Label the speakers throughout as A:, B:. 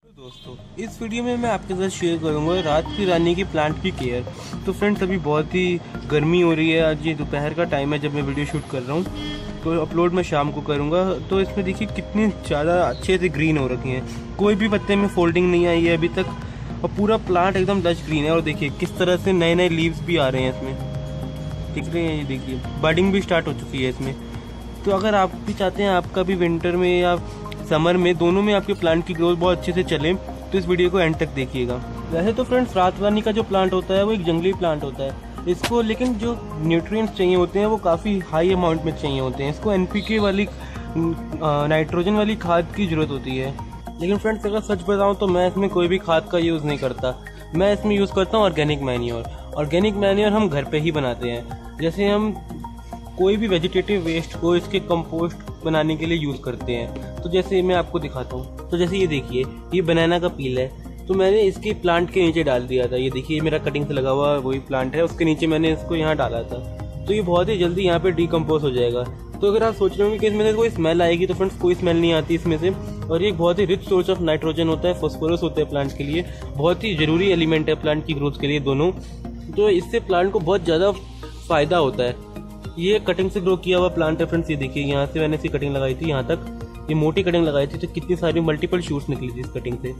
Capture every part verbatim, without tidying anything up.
A: दोस्तों, इस वीडियो में मैं आपके साथ शेयर करूंगा रात की रानी की प्लांट की केयर। तो फ्रेंड्स, अभी बहुत ही गर्मी हो रही है। आज ये दोपहर का टाइम है जब मैं वीडियो शूट कर रहा हूँ, तो अपलोड मैं शाम को करूँगा। तो इसमें देखिए कितनी ज़्यादा अच्छे से ग्रीन हो रखी हैं, कोई भी पत्ते में फोल्डिंग नहीं आई है अभी तक, और पूरा प्लांट एकदम लश ग्रीन है। और देखिए किस तरह से नए नए लीव्स भी आ रहे हैं इसमें, दिख रहे हैं, ये देखिए बडिंग भी स्टार्ट हो चुकी है इसमें। तो अगर आप भी चाहते हैं आपका भी विंटर में या समर में, दोनों में आपके प्लांट की ग्रोथ बहुत अच्छे से चले, तो इस वीडियो को एंड तक देखिएगा। वैसे तो फ्रेंड्स, रात रानी का जो प्लांट होता है वो एक जंगली प्लांट होता है इसको, लेकिन जो न्यूट्रिएंट्स चाहिए होते हैं वो काफ़ी हाई अमाउंट में चाहिए होते हैं। इसको एनपीके वाली नाइट्रोजन वाली खाद की ज़रूरत होती है। लेकिन फ्रेंड्स, अगर सच बताऊँ तो मैं इसमें कोई भी खाद का यूज़ नहीं करता। मैं इसमें यूज़ करता हूँ ऑर्गेनिक मैन्योर। ऑर्गेनिक मैन्योर हम घर पे ही बनाते हैं। जैसे हम कोई भी वेजिटेटिव वेस्ट को इसके कंपोस्ट बनाने के लिए यूज़ करते हैं। तो जैसे मैं आपको दिखाता हूँ, तो जैसे ये देखिए, ये बनाना का पील है, तो मैंने इसके प्लांट के नीचे डाल दिया था। ये देखिए मेरा कटिंग से लगा हुआ वही प्लांट है, उसके नीचे मैंने इसको यहाँ डाला था। तो ये बहुत ही जल्दी यहाँ पे डिकम्पोज हो जाएगा। तो अगर आप सोच रहे होंगे कि इसमें से कोई स्मेल आएगी, तो फ्रेंड्स कोई स्मेल नहीं आती इसमें से। और ये बहुत ही रिच सोर्स ऑफ नाइट्रोजन होता है, फॉस्फोरस होता है प्लांट के लिए, बहुत ही ज़रूरी एलिमेंट है प्लांट की ग्रोथ के लिए दोनों। तो इससे प्लांट को बहुत ज़्यादा फ़ायदा होता है। ये कटिंग से ग्रो किया हुआ प्लांट है फ्रेंड्स। ये देखिए, यहाँ से मैंने इसकी कटिंग लगाई थी, यहाँ तक ये मोटी कटिंग लगाई थी, तो कितनी सारी मल्टीपल शूट्स निकली थी इस कटिंग से।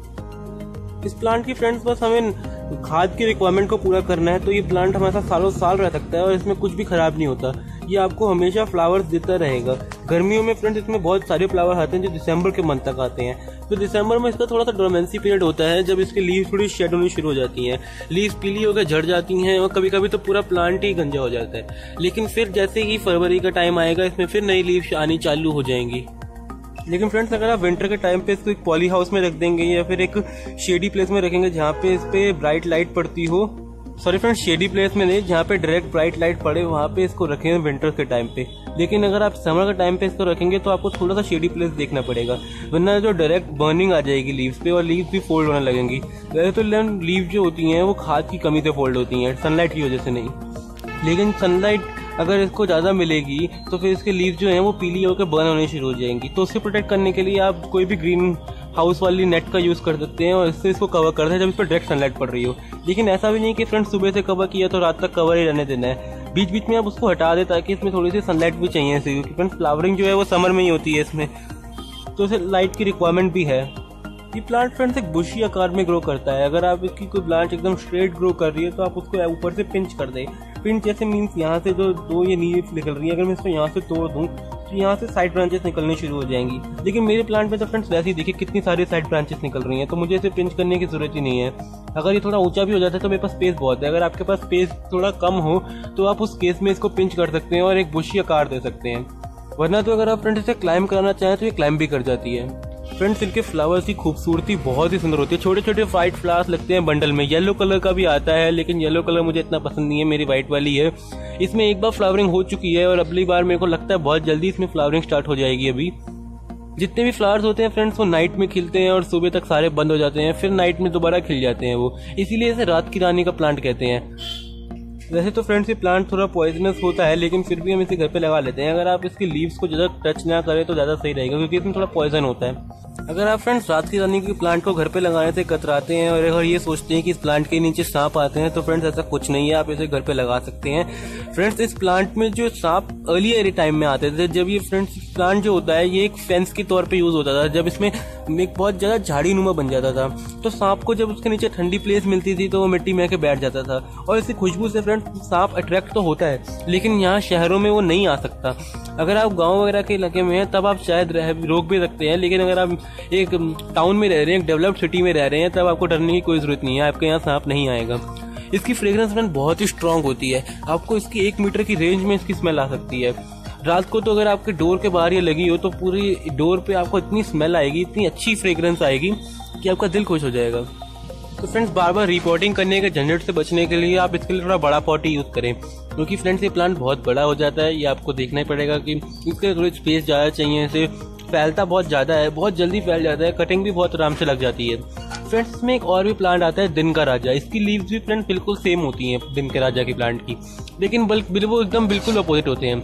A: इस प्लांट की फ्रेंड्स बस हमें खाद की रिक्वायरमेंट को पूरा करना है, तो ये प्लांट हमारे साथ सालों साल रह सकता है और इसमें कुछ भी खराब नहीं होता। ये आपको हमेशा फ्लावर्स देता रहेगा। गर्मियों में फ्रेंड्स इसमें बहुत सारे फ्लावर आते हैं जो दिसंबर के मंथ तक आते हैं। तो दिसंबर में इसका थोड़ा सा डोरमेंसी पीरियड होता है, जब इसकी लीव्स थोड़ी शेड होनी शुरू हो जाती हैं, लीव्स पीली होकर झड़ जाती हैं, और कभी कभी तो पूरा प्लांट ही गंजा हो जाता है। लेकिन फिर जैसे ही फरवरी का टाइम आएगा, इसमें फिर नई लीव्स आनी चालू हो जाएंगी। लेकिन फ्रेंड्स, अगर आप विंटर के टाइम पे इसको एक पॉली हाउस में रख देंगे या फिर एक शेडी प्लेस में रखेंगे जहाँ पे इस पे ब्राइट लाइट पड़ती हो, सॉरी फ्रेंड्स, शेडी प्लेस में नहीं, जहाँ पे डायरेक्ट ब्राइट लाइट पड़े, वहाँ पे इसको रखेंगे विंटर के टाइम पे। लेकिन अगर आप समर के टाइम पे इसको रखेंगे तो आपको थोड़ा सा शेडी प्लेस देखना पड़ेगा, वरना जो डायरेक्ट बर्निंग आ जाएगी लीव्स पे और लीव्स भी फोल्ड होने लगेंगी। वैसे तो लीव जो होती हैं वो खाद की कमी से फोल्ड होती हैं, सनलाइट की वजह से नहीं। लेकिन सनलाइट अगर इसको ज़्यादा मिलेगी तो फिर इसके लीव्स जो हैं वो पीली होकर बर्न होने शुरू हो जाएंगी। तो उससे प्रोटेक्ट करने के लिए आप कोई भी ग्रीन हाउस वाली नेट का यूज़ कर सकते हैं और इससे इसको कवर करते हैं जब इस पर डायरेक्ट सनलाइट पड़ रही हो। लेकिन ऐसा भी नहीं कि फ्रेंड्स सुबह से कवर किया तो रात तक कवर ही रहने देना है, बीच बीच में आप उसको हटा दें ताकि इसमें थोड़ी सी सनलाइट भी चाहिए, क्योंकि फ्रेंड्स फ्लावरिंग जो है वो समर में ही होती है इसमें, तो इसे लाइट की रिक्वायरमेंट भी है। ये प्लांट फ्रेंड्स एक बुशी आकार में ग्रो करता है। अगर आप इसकी कोई ब्रांच एकदम स्ट्रेट ग्रो कर रही है तो आप उसको ऊपर से पिंच कर दें। पिंच जैसे मीन्स यहाँ से जो दो ये लीव्स निकल रही है, अगर मैं इसको यहाँ से तोड़ दूँ तो यहाँ से साइड ब्रांचेस निकलनी शुरू हो जाएंगी। लेकिन मेरे प्लांट में तो फ्रेंड्स वैसे ही देखिए कितनी सारी साइड ब्रांचेस निकल रही हैं, तो मुझे इसे पिंच करने की जरूरत ही नहीं है। अगर ये थोड़ा ऊंचा भी हो जाता है तो मेरे पास स्पेस बहुत है। अगर आपके पास स्पेस थोड़ा कम हो तो आप उस केस में इसको पिंच कर सकते हैं और एक बुशी आकार दे सकते हैं। वरना तो अगर आप फ्रेंड्स इसे क्लाइंब करना चाहें तो ये क्लाइंब भी कर जाती है। फ्रेंड्स, इनके फ्लावर्स की खूबसूरती बहुत ही सुंदर होती है। छोटे छोटे व्हाइट फ्लावर्स लगते हैं बंडल में, येलो कलर का भी आता है, लेकिन येलो कलर मुझे इतना पसंद नहीं है, मेरी व्हाइट वाली है। इसमें एक बार फ्लावरिंग हो चुकी है और अगली बार मेरे को लगता है बहुत जल्दी इसमें फ्लावरिंग स्टार्ट हो जाएगी। अभी जितने भी फ्लावर्स होते हैं फ्रेंड्स वो नाइट में खिलते हैं और सुबह तक सारे बंद हो जाते हैं, फिर नाइट में दोबारा खिल जाते हैं वो, इसीलिए इसे रात की रानी का प्लांट कहते हैं। वैसे तो फ्रेंड्स ये प्लांट थोड़ा पॉइजनस होता है, लेकिन फिर भी हम इसे घर पे लगा लेते हैं। अगर आप इसकी लीव्स को ज़्यादा टच ना करें तो ज़्यादा सही रहेगा, क्योंकि इसमें थोड़ा पॉइजन होता है। अगर आप फ्रेंड्स रात की रानी के प्लांट को घर पे लगाने से कतराते हैं और अगर ये सोचते हैं कि इस प्लांट के नीचे सांप आते हैं, तो फ्रेंड्स ऐसा कुछ नहीं है, आप इसे घर पे लगा सकते हैं। फ्रेंड्स, इस प्लांट में जो सांप अर्लियर टाइम में आते थे, जब ये फ्रेंड्स प्लांट जो होता है ये एक फेंस के तौर पे यूज होता था, जब इसमें एक बहुत ज्यादा झाड़ी नुमा बन जाता था, तो सांप को जब उसके नीचे ठंडी प्लेस मिलती थी तो वो मिट्टी में आके बैठ जाता था। और इसकी खुशबू से फ्रेंड्स सांप अट्रैक्ट तो होता है, लेकिन यहाँ शहरों में वो नहीं आ सकता। अगर आप गांव वगैरह के इलाके में हैं तब आप शायद रोक भी सकते हैं, लेकिन अगर आप एक टाउन में रह रहे हैं, एक डेवलप्ड सिटी में रह रहे हैं, तब आपको डरने की कोई जरूरत नहीं है, आपके यहाँ सांप नहीं आएगा। इसकी फ्रेग्रेंस फ्रेंड बहुत ही स्ट्रांग होती है, आपको इसकी एक मीटर की रेंज में इसकी स्मेल आ सकती है। रात को तो अगर आपके डोर के बाहर ये लगी हो तो पूरी डोर पे आपको इतनी स्मेल आएगी, इतनी अच्छी फ्रेग्रेंस आएगी कि आपका दिल खुश हो जाएगा। तो फ्रेंड्स, बार बार रिपोर्टिंग करने के झंझट से बचने के लिए आप इसके लिए थोड़ा बड़ा पॉट यूज करें, क्योंकि फ्रेंड्स ये प्लांट बहुत बड़ा हो जाता है। ये आपको देखना ही पड़ेगा कि इसके थोड़ी स्पेस ज़्यादा चाहिए, इसे फैलता बहुत ज़्यादा है, बहुत जल्दी फैल जाता है, कटिंग भी बहुत आराम से लग जाती है। फ्रेंड्स, इसमें एक और भी प्लांट आता है दिन का राजा। इसकी लीव्स भी फ्रेंड्स बिल्कुल सेम होती हैं दिन के राजा की प्लांट की, लेकिन बल्कि वो एकदम बिल्कुल अपोजिट होते हैं।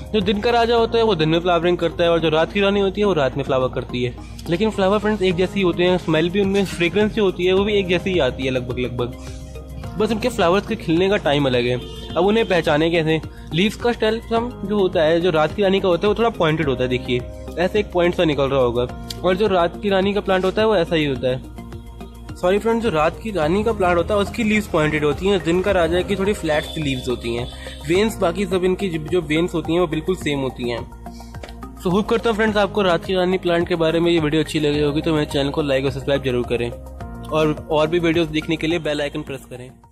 A: जो दिन का राजा होता है वो दिन में फ्लावरिंग करता है और जो रात की रानी होती है वो रात में फ्लावर करती है। लेकिन फ्लावर फ्रेंड्स एक जैसी होते हैं, स्मेल भी उनमें, फ्रेग्रेंस जो होती है वो भी एक जैसी ही आती है लगभग लगभग, बस उनके फ्लावर्स के खिलने का टाइम अलग है। अब उन्हें पहचाने कैसे? लीव्स का स्टाइल जो होता है, जो रात की रानी का होता है वो थोड़ा पॉइंटेड होता है, देखिए ऐसे एक पॉइंट सा निकल रहा होगा, और जो रात की रानी का प्लांट होता है वो ऐसा ही होता है। सॉरी फ्रेंड्स, जो रात की रानी का प्लांट होता है उसकी लीव्स पॉइंटेड होती हैं, दिन का राजा की थोड़ी फ्लैट सी लीव्स होती हैं। वेन्स बाकी सब इनकी जो वेन्स होती हैं वो बिल्कुल सेम होती हैं। सो होप करता हूँ फ्रेंड्स आपको रात की रानी प्लांट के बारे में ये वीडियो अच्छी लगी होगी, तो मेरे चैनल को लाइक और सब्सक्राइब जरूर करें, और और भी वीडियोस देखने के लिए बेल आइकन प्रेस करें।